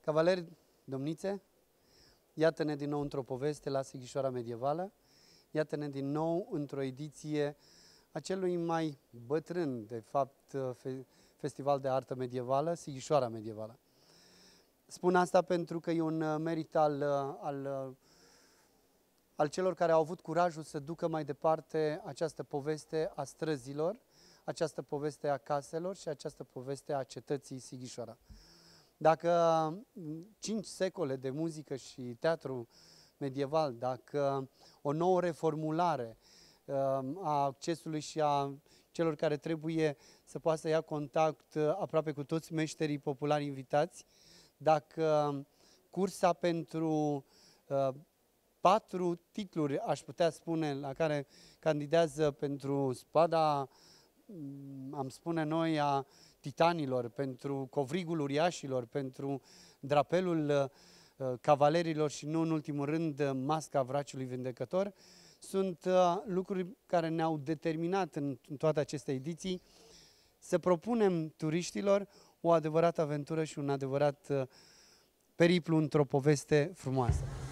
Cavaleri, domnițe, iată-ne din nou într-o poveste la Sighișoara Medievală, iată-ne din nou într-o ediție a celui mai bătrân, de fapt, festival de artă medievală, Sighișoara Medievală. Spun asta pentru că e un merit al celor care au avut curajul să ducă mai departe această poveste a străzilor, această poveste a caselor și această poveste a cetății Sighișoara. Dacă 5 secole de muzică și teatru medieval, dacă o nouă reformulare a accesului și a celor care trebuie să poată să ia contact aproape cu toți meșterii populari invitați, dacă cursa pentru 4 titluri, aș putea spune, la care candidează pentru spada, am spune noi, a titanilor, pentru covrigul uriașilor, pentru drapelul cavalerilor și nu în ultimul rând masca vraciului vindecător, sunt lucruri care ne-au determinat în toate aceste ediții să propunem turiștilor o adevărată aventură și un adevărat periplu într-o poveste frumoasă.